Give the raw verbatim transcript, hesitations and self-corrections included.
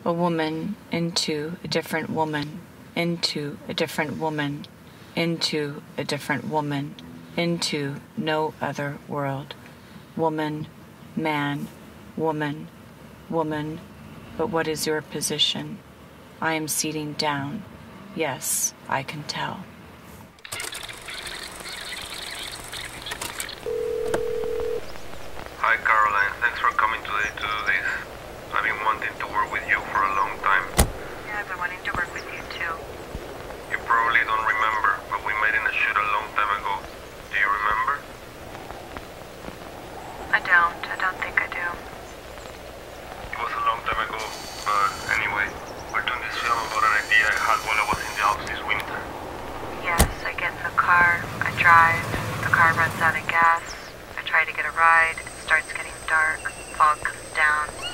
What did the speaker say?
A woman into a different woman, into a different woman, into a different woman, into no other world. Woman, man, woman, woman, but what is your position? I am seating down. Yes, I can tell. Hi Caroline, thanks for coming today to do this. I've been wanting to work with you for a long time. Yeah, I've been wanting to work with you too. You probably don't remember, but we met in a shoot a long time ago. Do you remember? I don't. I don't think I do. It was a long time ago, but anyway, we're doing this film about an idea I had while I was in the Alps this winter. Yes, I get in the car, I drive, the car runs out of gas, I try to get a ride, it starts getting dark, fog comes down.